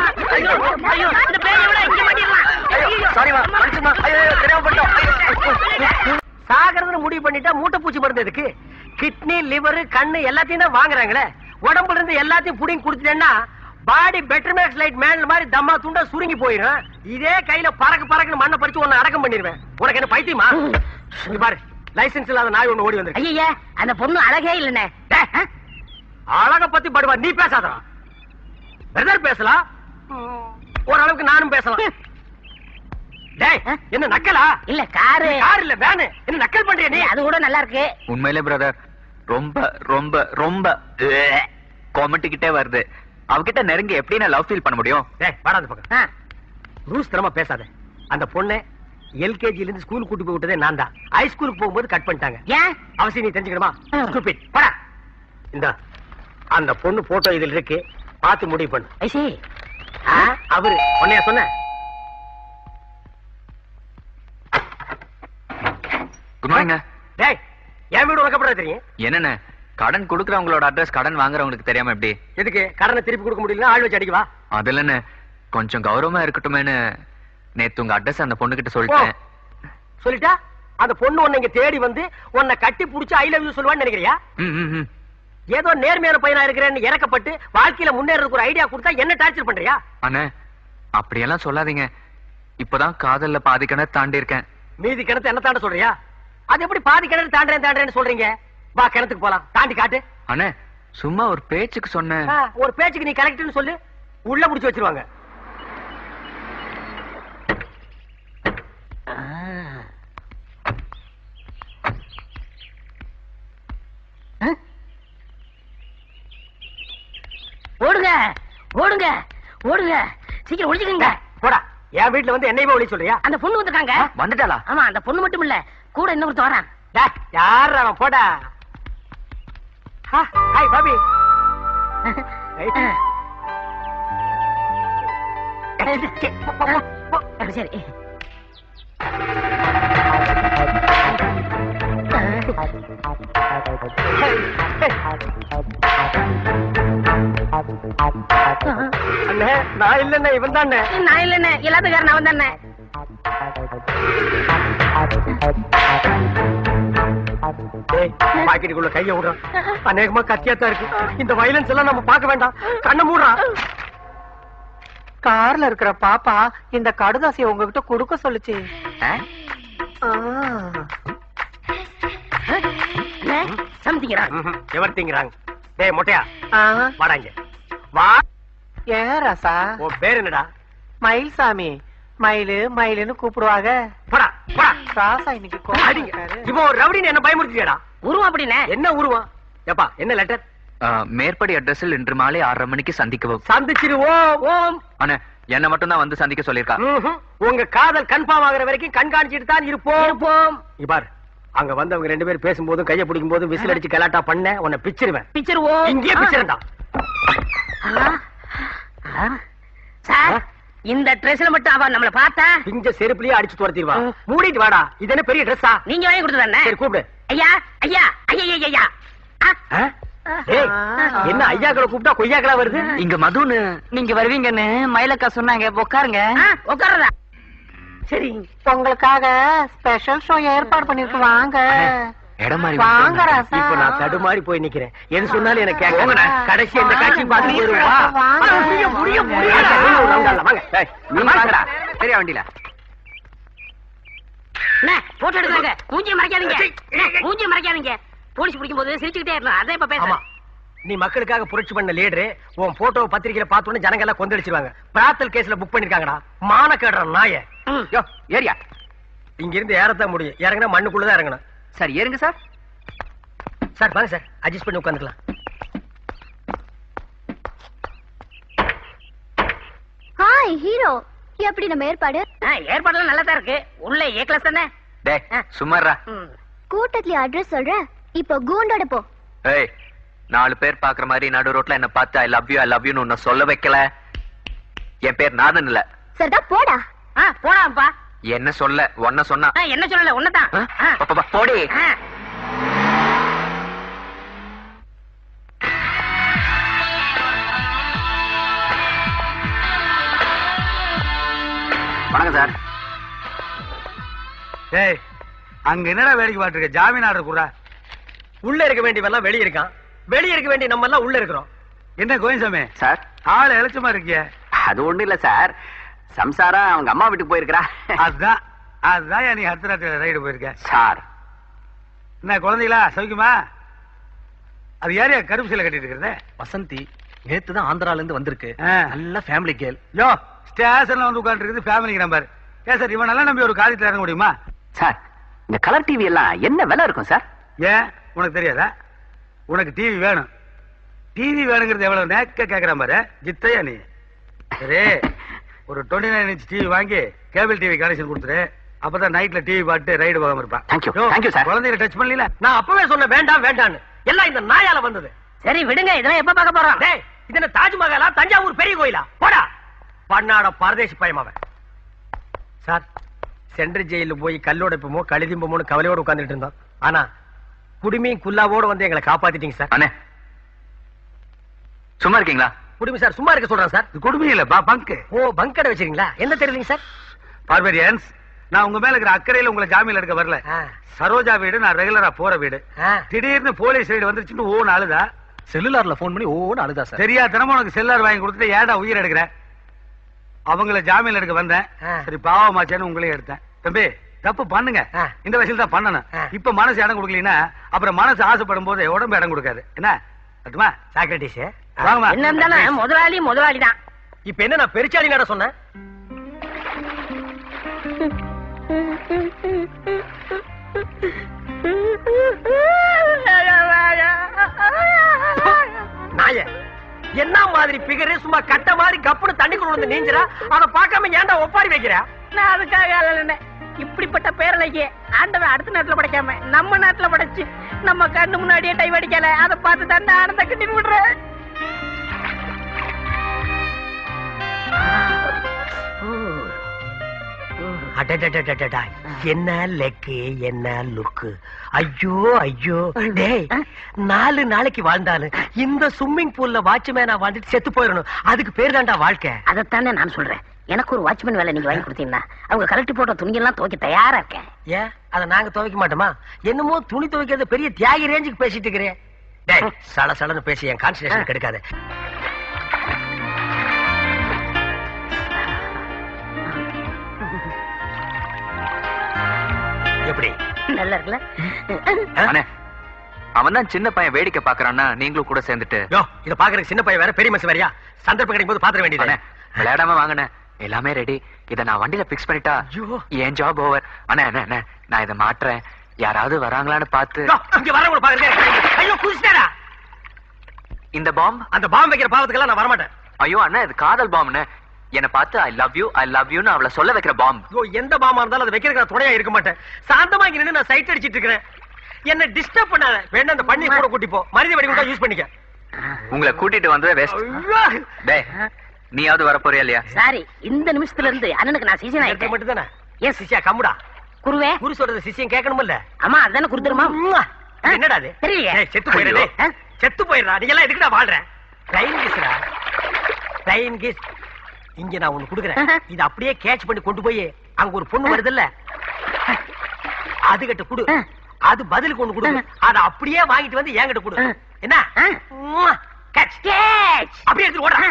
Speaker 3: ஐயோ ஐயோ இந்த பேரை விட இங்க மாட்டிடலாம்.
Speaker 1: சாரிமா மனுஷமா ஐயோ தெரியாம பண்ணிட்டோம். சாகறதுன்னு முடிவு பண்ணிட்டா மூட்டை பூச்சி மருந்து எதுக்கு? கிட்னி லிவர் கண்ணு எல்லாத்தையும் தான் வாங்குறாங்களே. உடம்புல இருந்து எல்லாத்தையும் புடிங்கி குடுத்துட்டேன்னா பாடி பெட்டர்மேக்ஸ் லைட் மேன் மாதிரி தம்மா துண்டா சுருங்கி போயிடும். இதே கையில பறக்க பறக்குன்னு மண்ணை பறிச்சு உன்னை அடக்கம் பண்ணிடுவேன். உனக்கு என்ன பைத்தியமா? நீ பாரு லைசன்ஸ் இல்லாத நாய் ஒண்ணு ஓடி வந்து.
Speaker 3: ஐயா அந்த பொண்ணு அழகே இல்லனே.
Speaker 1: அழக பத்தி படுவா நீ பேசாதடா. பிரதர் பேசலாம், ஓரளவுக்கு நானும் பேசலாம். டேய் என்ன நக்கலா?
Speaker 3: இல்ல காரு
Speaker 1: கார் இல்ல வேன். என்ன நக்கல் பண்றிய நீ?
Speaker 3: அது கூட நல்லா இருக்கு.
Speaker 2: உண்மையிலே பிரதர் ரொம்ப ரொம்ப ரொம்ப கொமட்டிக்கிட்டே வருது. அவகிட்ட நெருங்கி எப்படி நான் லவ் ஃபீல் பண்ண முடியும்?
Speaker 1: டேய் வாடா அந்த பக்கம். ரூஸ் தரமா பேசாத. அந்த பொண்ணை எல்கேஜில இருந்து ஸ்கூல் கூட்டி போய் விட்டதே நான் தான். ஹை ஸ்கூலுக்கு போகும்போது கட் பண்ணிட்டாங்க.
Speaker 3: ஏன்
Speaker 1: அவசியம் நீ தெரிஞ்சுக்கணுமா? ஸ்டூபிட் போடா. இந்த அந்த பொண்ணு போட்டோ இதுல இருக்கு, பார்த்து முடிவு பண்ணு.
Speaker 3: ஐசி
Speaker 1: அவரு உன்னைய சொன்ன.
Speaker 2: Good morning.
Speaker 1: டேய் என் வீடு உனக்கு எப்படி தெரியும்?
Speaker 2: என்னன்னு கடன் கொடுக்கறவங்களோட அட்ரஸ் கடன் வாங்குறவங்களுக்கு தெரியாம எப்படி?
Speaker 1: எதுக்கு கடனை திருப்பி கொடுக்க முடியல ஆள் வச்சு அடிக்கவா?
Speaker 2: அதுலன்னு கொஞ்சம் கௌரவமா இருக்கட்டுமேனு நேத்து உங்க அட்ரஸ் அந்த பொண்ணு கிட்ட சொல்லிட்டேன்.
Speaker 1: சொல்லிட்டா அந்த பொண்ணு உன்னை இங்க தேடி வந்து உன்னை கட்டி புடிச்சு ஐ லவ் யூ சொல்லுவான்னு நினைக்கிறியா? ஏதோ நேர்மையான பையனா இருக்கிறேன்னு இறக்கப்பட்டு வாழ்க்கையில முன்னேறதுக்கு ஒரு ஐடியா கொடுத்தா என்ன டார்ச்சர் பண்றியா?
Speaker 2: அண்ணே அப்படியெல்லாம் சொல்லாதீங்க. இப்பதான் காதல்ல பாதி கிணறு தாண்டி இருக்கேன்.
Speaker 1: மீதி கிணத்து என்ன தாண்ட சொல்றியா? அது எப்படி பாதி கிணறு தாண்டறேன் தாண்டறேன்னு சொல்றீங்க? வா கிணத்துக்கு போலாம், தாண்டி காட்டு.
Speaker 2: அண்ணே சும்மா ஒரு பேச்சுக்கு சொன்னேன்.
Speaker 1: ஒரு பேச்சுக்கு நீ கரெக்ட்னு சொல்லு, உள்ள புடிச்சு வச்சிருவாங்க.
Speaker 3: ஓடுங்க ஓடுங்க ஓடுங்க சீக்கிரம் ஒளிச்சுக்கங்க.
Speaker 1: போடா. என் வீட்டுல வந்து என்னையவே ஒளி சொல்றியா?
Speaker 3: அந்த பொண்ணு வந்துட்டாங்க.
Speaker 2: வந்துட்டாளா?
Speaker 3: ஆமா அந்த பொண்ணு மட்டும் இல்ல கூட இன்னொருத்த வரான்.
Speaker 1: யார் அவன்? போடா. Hi Bobby.
Speaker 3: சரி
Speaker 1: அண்ணே நான் இல்லண்ணே இவன் தான்.
Speaker 3: நான் இல்லண்ணே எல்லாத்துக்காரன் அவன் தானே.
Speaker 1: பாக்கெட்டுக்குள்ள கைய விடுறான். அநேகமா கத்தியாத்தான் இருக்கு. இந்த வயலன்ஸ் எல்லாம் நம்ம பார்க்க வேண்டாம். கண்ண மூடுறான்.
Speaker 4: கார்ல இருக்கிற பாப்பா இந்த கடுதாசியை உங்ககிட்ட கொடுக்க சொல்லுச்சு.
Speaker 3: சம்திங்கிறான்.
Speaker 1: எவர் திங்கிறாங்க? டேய் மொட்டையா வாடாங்க வா.
Speaker 4: ஏன் ராசா?
Speaker 1: உன் பேர் என்னடா?
Speaker 4: மயில்சாமி. மயிலு மயிலுன்னு கூப்பிடுவாங்க.
Speaker 1: போடா போடா.
Speaker 4: ராசா இன்னைக்கு
Speaker 1: அடிங்க. இவன் ஒரு ரவுடின்னு என்ன பயமுறுத்தியடா?
Speaker 3: உருவம் அப்படினே.
Speaker 1: என்ன உருவம்? எப்பா என்ன லெட்டர்?
Speaker 2: மேற்படி அட்ரஸில் இன்று மாலை ஆறரை மணிக்கு சந்திக்கவும்.
Speaker 1: சந்திச்சிருவோம். ஓம்
Speaker 2: அண்ணே என்ன மட்டும் தான் வந்து சந்திக்க சொல்லிருக்கா.
Speaker 1: உங்க காதல் கன்ஃபார்ம் ஆகுற வரைக்கும் கண்காணிச்சிட்டு தான் இருப்போம்.
Speaker 3: இருப்போம்.
Speaker 1: இபார் அங்க வந்தவங்க ரெண்டு பேரும் பேசும்போதும் கைய பிடிக்கும் போதும் விசில் அடிச்சு கலாட்டா பண்ண உன்னை பிச்சிருவேன்.
Speaker 3: பிச்சிருவோம்.
Speaker 1: இங்கே பிச்சிருந்தா
Speaker 3: சார் இந்த ட்ரெஸ்ல மட்டும் அவன் நம்மள பார்த்தா
Speaker 1: இங்க செருப்புலயே அடிச்சு துரத்திடுவா. மூடிட்டு வாடா. இது என்ன பெரிய ட்ரெஸ்ஸா?
Speaker 3: நீங்க வாங்கி கொடுத்ததானே?
Speaker 1: சரி கூப்பிடு.
Speaker 3: ஐயா ஐயா ஐயா ஐயா.
Speaker 1: என்ன ஐயாக்களை கூப்பிட்டா கொய்யாக்களா வருது?
Speaker 2: இங்க மதுன்னு
Speaker 3: நீங்க வருவீங்கன்னு மயிலக்கா சொன்னாங்க. உட்காருங்க. உட்காருடா. சரி
Speaker 4: உங்களுக்காக ஸ்பெஷல் ஷோ ஏற்பாடு பண்ணிருக்கு. வாங்க
Speaker 2: இடம் மாறி
Speaker 4: வாங்க ராசா.
Speaker 1: இப்ப நான் தடுமாறி போய் நிக்கிறேன். எது சொன்னாலும் எனக்கு கேட்க. கடைசி இந்த காட்சி பார்த்து போயிருவா. முடியும் முடியும் முடியும்.
Speaker 2: சரியா வண்டியில
Speaker 3: போட்டோ எடுக்காங்க. மூஞ்சியை மறைக்காதீங்க. மூஞ்சியை மறைக்காதீங்க. போலீஸ் பிடிக்கும் போது சிரிச்சுக்கிட்டே இருக்கணும். அதான் இப்ப பேசுறேன்.
Speaker 1: நீ மக்களுக்காக புரட்சி பண்ண லீடரு. உன் போட்டோ பத்திரிகையில பார்த்தோன்னு ஜனங்க எல்லாம் கொந்தளிச்சிருவாங்க. பிராத்தல் கேஸ்ல புக் பண்ணிருக்காங்கடா. மானக்கேடுற நாய.
Speaker 2: ஏரியா
Speaker 1: இங்க இருந்து ஏறத்தான் முடியும். இறங்கினா மண்ணுக்குள்ளதான் இறங்கணும்.
Speaker 2: சார் ஏறுங்க சார்.
Speaker 1: சார் வாங்க சார், அட்ஜஸ்ட் பண்ணி உட்காந்துக்கலாம்.
Speaker 5: Hi hero. எப்படி நம்ம ஏற்பாடு?
Speaker 3: ஏற்பாடுலாம் நல்லா தான் இருக்கு. உள்ள ஏ கிளாஸ் தானே.
Speaker 2: டேய் சும்மாறா.
Speaker 5: கூட்டத்துல அட்ரஸ் சொல்றேன். இப்போ கூண்டோட போ.
Speaker 2: ஏய் நாலு பேர் பாக்குற மாதிரி நடு ரோட்ல என்ன பார்த்து I love you I love யூன்னு உன்னை சொல்ல வைக்கல. என் பேர் நாதன் இல்ல.
Speaker 5: சரிதா போடா.
Speaker 3: போடாப்பா.
Speaker 2: என்ன சொல்ல ஒன்ன சொன்னா?
Speaker 3: என்ன சொல்லல ஒன்னதான்.
Speaker 2: போடி. வணக்கம் சார்.
Speaker 6: டேய், அங்க என்னடா வேடிக்கை பார்த்துருக்க? ஜாமீன் ஆர்டர் குடுறா.
Speaker 4: உள்ள இருக்க வேண்டியவெல்லாம் வெளிய இருக்கான், வெளிய இருக்க வேண்டிய நம்ம எல்லாம் உள்ள இருக்கிறோம்.
Speaker 6: என்ன கோயின்சாமி
Speaker 2: சார்,
Speaker 6: ஆள் இழைச்சமா இருக்கிய?
Speaker 2: அது ஒண்ணு இல்ல சார், சம்சாரா அவங்க அம்மா வீட்டுக்கு போயிருக்கிறா.
Speaker 6: அதுதான் அதுதான் நீ அர்த்தராத்திரி ரைடு போயிருக்க
Speaker 2: சார்.
Speaker 6: என்ன குழந்தைகளா சௌக்கியமா? அது யாரையா கருப்பு சீலை கட்டிட்டு இருக்கிறது?
Speaker 4: வசந்தி நேத்து தான் ஆந்திரால இருந்து வந்திருக்கு.
Speaker 6: ஆ.
Speaker 4: நல்ல ஃபேமிலி கேர்ள்.
Speaker 6: யோ, ஸ்டேஷன்ல வந்து உட்கார்ந்து இருக்குது ஃபேமிலிக்கு நம்பர். ஏன் சார் இவன் நல்லா நம்பி ஒரு காரியத்தில் இறங்க முடியுமா?
Speaker 2: சார், இந்த கலர் டிவி எல்லாம் என்ன விலை இருக்கும் சார்?
Speaker 6: ஏன் உனக்கு தெரியாதா? உனக்கு டிவி வேணும், டிவி வேணுங்கிறது எவ்வளவு நேக்க கேக்குறான் பாரு ஜித்தையா நீ. சரி, ஒரு டுவெண்ட்டி நைன் இன்ச் டிவி வாங்கி கேபிள் டிவி கனெக்ஷன் கொடுத்துரு. அப்பதான் நைட்ல டிவி பார்த்து ரைடு போகாம இருப்பான்.
Speaker 2: Thank you thank you sir.
Speaker 6: குழந்தைகளை டச் பண்ணல.
Speaker 4: நான் அப்பவே சொன்ன வேண்டாம் வேண்டான்னு, எல்லாம் இந்த நாயால வந்தது.
Speaker 3: சரி விடுங்க, இதெல்லாம் எப்ப பார்க்க போறோம்?
Speaker 4: டேய், இது என்ன தாஜ்மஹாலா தஞ்சாவூர் பெரிய கோயிலா? போடா பன்னாட பரதேசி பயமாவன். சார், சென்ட்ரல் ஜெயில போய் கல்லோடப்பமோ கழுதிம்பமோ கவலையோட உட்கார்ந்துட்டு இருந்தோம். ஆனா குடுமியும் குல்லாவோட வந்து எங்களை காப்பாத்திட்டீங்க சார்.
Speaker 2: அண்ணே சும்மா இருக்கீங்களா?
Speaker 4: குடுமி சார் சும்மா இருக்க சொல்றேன் சார்.
Speaker 6: இது கொடுமை இல்ல பா, பங்கு.
Speaker 4: ஓ, பங்கடை வச்சிருக்கீங்களா? என்ன தெரியுங்க சார்?
Speaker 6: பார்பரியன்ஸ், நான் உங்க மேல இருக்கிற அக்கறையில உங்களை ஜாமீன் எடுக்க வரல.
Speaker 4: ஆ.
Speaker 6: சரோஜா வீடு நான் ரெகுலரா போற வீடு.
Speaker 4: ஆ.
Speaker 6: திடீர்னு போலீஸ் ரைடு வந்துருச்சுன்னு ஓன் அழுதா.
Speaker 4: செல்லுலார்ல போன் பண்ணி ஓன்னு அழுதா சார்.
Speaker 6: தெரியாதனமா உனக்கு செல்லார் வாங்கி கொடுத்துட்டு ஏடா உயிர் எடுக்கிற? அவங்கள ஜாமீன் எடுக்க வந்தேன்.
Speaker 4: ஆ.
Speaker 6: சரி பாவமாச்சேன்னு உங்களையும் எடுத்தேன். தம்பி, தப்பு பண்ணுங்க,
Speaker 4: ஆ.
Speaker 6: இந்த வயசுல தான் பண்ணணும்.
Speaker 4: ஆ.
Speaker 6: இப்ப மனசு இடம் கொடுக்கலன்னா அப்புறம் மனசு ஆசைப்படும் போது உடம்பு இடம் கொடுக்காது. என்ன கட்டுமா
Speaker 4: சாக்ரட்டிஸ்?
Speaker 6: வாங்கம்மா.
Speaker 3: என்ன இருந்தாலும் முதலாளி முதலாளி தான்.
Speaker 4: இப்ப என்ன நான் பெருச்சாளி நட சொன்னேன்? நாய என்ன மாதிரி பிகரு சும்மா கட்ட மாதிரி கப்புனு தண்ணிக்குள்ள வந்து நீஞ்சிரா, அத பார்க்காம ஏன்டா ஒப்பாரி வைக்கிற?
Speaker 3: நான் அதுக்காக அழலனே. இப்படிப்பட்ட பேரலைக்கு ஆண்டவன் அடுத்த நாட்டுல படைக்காம நம்ம நாட்டுல படைச்சு நம்ம கண்ணு முன்னாடியே டை வடிக்கல, அதை பார்த்து தண்டை ஆனந்த கட்டி விடுற.
Speaker 4: அடடடடடடா, என்ன லெக்கு என்ன லுக்கு. ஐயோ ஐயோ. டேய், நாலு நாளைக்கு வாழ்ந்தாலும் இந்த ஸ்விம்மிங் பூல்ல வாட்ச்மேனா வாழ்ந்துட்டு செத்து போயிடணும். அதுக்கு பேர் தான்டா வாழ்க்கை.
Speaker 3: அதைத்தானே நான் சொல்றேன். எனக்கு ஒரு வாட்ச்மேன் வேலை நீங்க வாங்கி கொடுத்தீங்கன்னா அவங்க கலெக்ட் போட்ட துணியெல்லாம் துவைக்க தயாரா இருக்கேன்.
Speaker 4: ஏன் அதை நாங்க துவைக்க மாட்டோமா? என்னமோ துணி துவைக்கிறது பெரிய தியாகி ரேஞ்சுக்கு பேசிட்டு இருக்கிறேன். டேய், சல சலன்னு பேசி என் கான்சன்ட்ரேஷன் கெடுக்காத. எப்படி
Speaker 3: நல்லா இருக்குல்ல?
Speaker 2: அண்ணே, அவன் தான் சின்ன பையன் வேடிக்கை பாக்குறான்னா நீங்களும் கூட சேர்ந்துட்டு.
Speaker 4: யோ, இத பாக்குறதுக்கு சின்ன பையன் வேற பெரிய மனுஷன் வேறயா? சந்தர்ப்பம் கிடைக்கும் போது பாத்திர வேண்டியது.
Speaker 2: அண்ணே, விளையாடாம வாங்கண்ணே, எல்லாமே ரெடி. இத நான் வண்டியில பிக்ஸ் பண்ணிட்டா
Speaker 4: ஐயோ.
Speaker 2: என் ஜாப் ஓவர். அண்ணே அண்ணே அண்ணே, நான் இதை மாட்டுறேன். யாராவது வராங்களான்னு பார்த்து.
Speaker 4: யோ, இங்க வரவங்க பாக்குறேன். ஐயோ, குதிச்சிட்டாடா.
Speaker 2: இந்த பாம்பு,
Speaker 4: அந்த பாம்பு வைக்கிற பாவத்துக்கெல்லாம் நான் வரமாட்டேன்.
Speaker 2: ஐயோ அண்ணா, இது காதல் பாம்புன்னு. என்ன பார்த்து I love you I love யூன்னு அவளை சொல்ல வைக்கிற பாம்பு.
Speaker 4: ஐயோ, எந்த பாம்பா இருந்தாலும் அதை வைக்கிறதுக்கு துணையா இருக்க மாட்டேன். சாந்தமா இங்க நின்னு நான் சைட் அடிச்சிட்டு இருக்கிறேன். என்ன டிஸ்டர்ப் பண்ணாத. வேணா அந்த பண்ணி கூட கூட்டி போ. மனித வெடிகுண்டா யூஸ் பண்ணிக்க.
Speaker 2: உங்களை கூட்டிட்டு வந்ததே வேஸ்ட்.
Speaker 4: ஐயோ,
Speaker 2: டேய், நீயாவது வரப்போறியா இல்லையா?
Speaker 3: சாரி, இந்த நிமிஷத்துல இருந்து அண்ணனுக்கு நான் சீசன்
Speaker 4: எனக்கு
Speaker 3: ஆயிட்டேன்.
Speaker 4: மட்டும் தானே?
Speaker 3: எஸ்
Speaker 4: சிசியா கம்முடா.
Speaker 3: குருவே.
Speaker 4: குரு சொல்றது சிசியம் கேட்கணும்ல?
Speaker 3: அம்மா அதானே குடுத்துருமா?
Speaker 4: என்னடா அது?
Speaker 3: தெரியலையே.
Speaker 4: ஏய், செத்து போயிடுறே. செத்து போயிடுறா. நீங்க எல்லாம் எதுக்குடா வாழ்ற? ட்ரெயின் கிஸ்ரா, ட்ரெயின் கிஸ். இங்க நான் ஒண்ணு குடுக்குறேன். இது அப்படியே கேட்ச் பண்ணி கொண்டு போய் அங்க ஒரு பொண்ணு வருதுல்ல, அது கிட்ட குடு. அது பதிலுக்கு ஒண்ணு குடு. அத அப்படியே வாங்கிட்டு வந்து என்கிட்ட குடு. என்ன? Catch catch. அப்படியே எடுத்து ஓடுறா.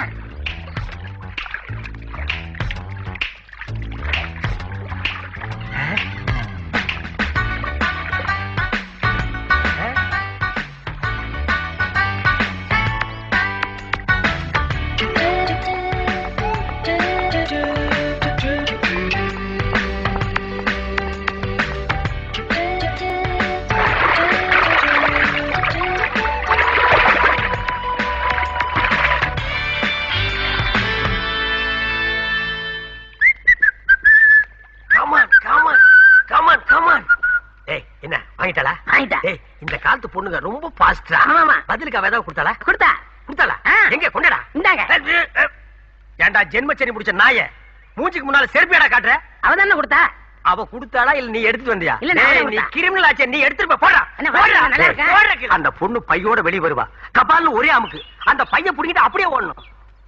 Speaker 4: இந்த காலத்து பொண்ணுங்க ரொம்ப பாஸ்டா. பதிலுக்கு அவ ஏதாவது கொடுத்தாளா?
Speaker 3: கொடுத்தா
Speaker 4: கொடுத்தாளா? எங்க கொண்டடா?
Speaker 3: இந்தாங்க.
Speaker 4: ஏண்டா ஜென்மச்சனி முடிச்ச நாய, மூஞ்சிக்கு முன்னால செருப்பியடா காட்டுற?
Speaker 3: அவ தானே கொடுத்தா.
Speaker 4: அவ கொடுத்தாளா இல்ல நீ எடுத்துட்டு வந்தியா?
Speaker 3: இல்ல, நான்
Speaker 4: நீ
Speaker 3: கொடுத்தா.
Speaker 4: கிரிமினல் ஆச்சே, நீ எடுத்துட்டு போய் போடா.
Speaker 3: என்ன, வாடா, நல்லா இருக்கா?
Speaker 4: அந்த பொண்ணு பையோட வெளிய வருவா. கபால்னு ஒரே அமுக்கு. அந்த பைய புடிங்கிட்டு அப்படியே ஓடணும்.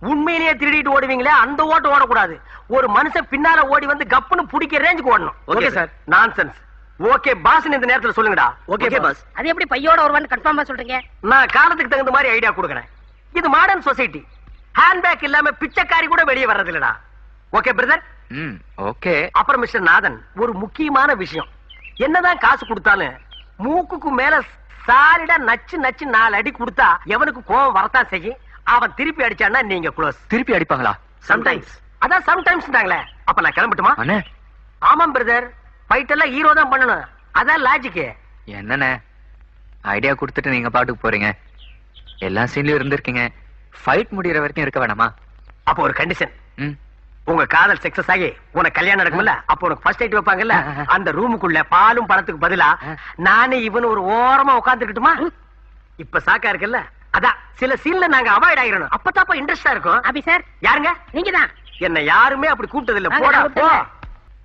Speaker 1: உண்மையிலேயே திருடிட்டு ஓடுவீங்களே அந்த ஓட்டு ஓடக்கூடாது. ஒரு மனுஷன் பின்னால ஓடி வந்து கப்புன்னு பிடிக்கிற ரேஞ்சுக்கு ஓடணும்.
Speaker 4: Okay sir.
Speaker 1: Nonsense. Okay boss, இந்த நேரத்துல சொல்லுங்கடா.
Speaker 4: Okay boss.
Speaker 3: அது எப்படி பையோட வருவான்னு கன்ஃபார்மா சொல்றீங்க?
Speaker 1: நான் காலத்துக்கு தகுந்த மாதிரி ஐடியா கொடுக்கறேன். இது மாடர்ன் சொசைட்டி. ஹேண்ட்பேக் இல்லாம பிச்சைக்காரி கூட வெளியே வர்றது இல்லடா. Okay brother?
Speaker 2: Hmm okay.
Speaker 1: அப்புறம் மிஸ்டர் நாதன், ஒரு முக்கியமான விஷயம். என்னதான் காசு கொடுத்தாலும் மூக்குக்கு மேல சாலிடா நச்சு நச்சு நாலு அடி கொடுத்தா எவனுக்கு கோவம் வரத்தான் செய்யும். அவன் திருப்பி அடிச்சான்னா நீங்க க்ளோஸ்.
Speaker 2: திருப்பி அடிப்பாங்களா?
Speaker 1: சம்டைம்ஸ். அதான் சம்டைம்ஸ்ன்றாங்களே. அப்ப நான் கிளம்பட்டுமா?
Speaker 2: அண்ணே.
Speaker 1: ஆமாம் பிரதர், ஃபைட் எல்லாம் ஹீரோ தான் பண்ணணும். அதான் லாஜிக்.
Speaker 2: என்னண்ணே ஐடியா கொடுத்துட்டு நீங்க பாட்டுக்கு போறீங்க. எல்லா சீன்லயும் இருந்திருக்கீங்க. ஃபைட் முடியற வரைக்கும் இருக்க வேணாமா?
Speaker 1: அப்போ ஒரு கண்டிஷன்.
Speaker 2: ம்.
Speaker 1: உங்க காதல் சக்சஸ் ஆகி உனக்கு கல்யாணம் நடக்கும்ல, அப்போ உனக்கு ஃபர்ஸ்ட் எய்ட் வைப்பாங்கல்ல, அந்த ரூமுக்குள்ள பாலும் பழத்துக்கு பதிலா நானே இவன் ஒரு ஓரமா உட்கார்ந்துக்கிட்டுமா? இப்ப சாக்கா இருக்குல்ல, அதான் சில சீன்ல நாங்க அவாய்ட் ஆயிரணும். அப்பதாப்பா இன்ட்ரெஸ்டா இருக்கும்.
Speaker 3: அபி சார்,
Speaker 1: யாருங்க?
Speaker 3: நீங்க தான்.
Speaker 1: என்ன யாருமே அப்படி கூப்பிட்டது இல்ல.
Speaker 3: நாங்க
Speaker 1: போடா
Speaker 3: தான்
Speaker 1: போ.
Speaker 3: கூப்பிட்டோம்.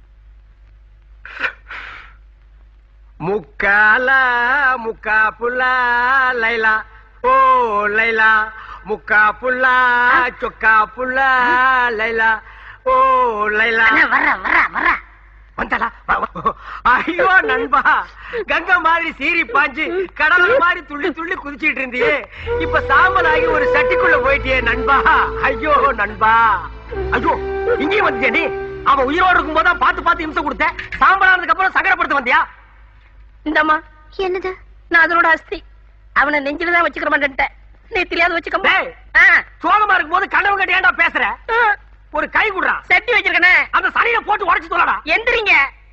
Speaker 1: முக்கால முக்கா புல்லா லைலா, ஓ லைலா, முக்கா புல்லா சொக்கா புல்லா லைலா, ஓ லைலா.
Speaker 3: அண்ணா வர்ற வர்ற வர்ற.
Speaker 1: வந்தாளா? ஐயோ நண்பா, கங்கா மாதிரி சீறி பாஞ்சு கடல் மாதிரி துள்ளி துள்ளி குதிச்சிட்டு இருந்தியே, இப்ப சாம்பல் ஆகி ஒரு சட்டிக்குள்ள போயிட்டியே நண்பா. ஐயோ நண்பா, ஐயோ இங்கேயும் வந்துட்டியா நீ? அவன் உயிரோடு இருக்கும் போதான் பார்த்து பார்த்து இம்சை கொடுத்த, சாம்பல் ஆனதுக்கு அப்புறம் சங்கடப்படுத்த வந்தியா?
Speaker 3: இந்தம்மா
Speaker 5: என்னது?
Speaker 3: நான் அதனோட அஸ்தி. அவனை நெஞ்சில தான் வச்சுக்கிற மாட்டேன்ட்டேன். நீ தெரியாத வச்சுக்க.
Speaker 1: டேய், சோகமா இருக்கும் போது கனவு கட்டி ஏன்டா பேசுற? ஒரு கை குடுறா.
Speaker 3: சட்டி வச்சிருக்கனே,
Speaker 1: அந்த சனியை போட்டு உடைச்சு சொல்லடா.
Speaker 3: எந்திரிங்க.